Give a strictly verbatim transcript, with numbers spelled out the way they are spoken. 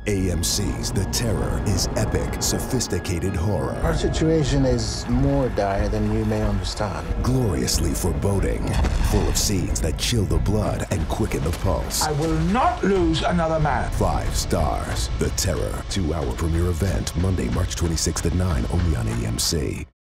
A M C's The Terror is epic, sophisticated horror. Our situation is more dire than you may understand. Gloriously foreboding, full of scenes that chill the blood and quicken the pulse. I will not lose another man. Five stars. The Terror, two-hour premiere event, Monday, March twenty-sixth at nine, only on A M C.